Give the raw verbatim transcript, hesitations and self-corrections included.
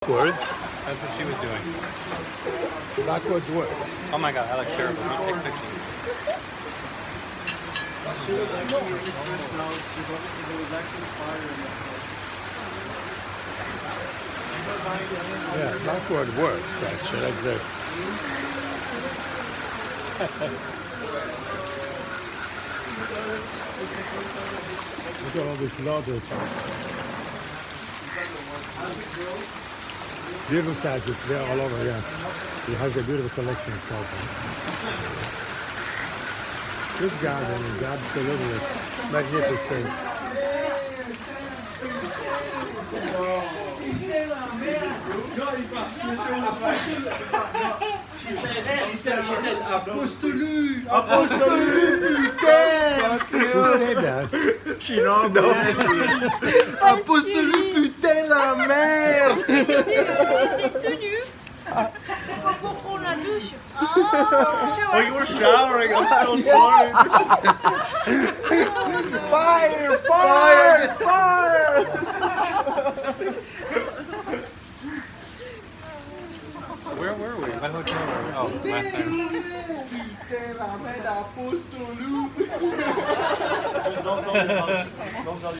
Backwards. That's what she was doing. Backwards works. Oh my god, I look terrible. You take pictures. She was actually really stressed out. She was, there was actually fire in the Yeah, backward works actually, like this. Look at all these lotus. Beautiful statues, they're all over here. He has a beautiful collection of statues. This garden is absolutely magnificent. She said, she said, she said, Apostolu! Apostolu, putain! Who said that? She don't know. Apostolu, putain, la merde! J'étais tenue. C'est pas pour prendre la douche. Oh, you were showering. I'm so sorry. Fire! Fire! Fire! Where were we? What hotel were we? Oh, last time. Putain, la merde, Apostolu! Don't tell me about it. Don't tell me.